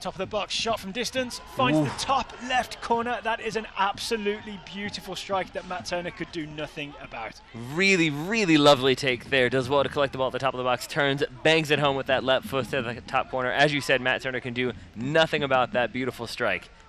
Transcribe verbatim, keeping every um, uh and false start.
Top of the box, shot from distance, finds Ooh. the top left corner. That is an absolutely beautiful strike that Matt Turner could do nothing about. Really, really lovely take there. Does well to collect the ball at the top of the box, turns, bangs it home with that left foot to the top corner. As you said, Matt Turner can do nothing about that beautiful strike.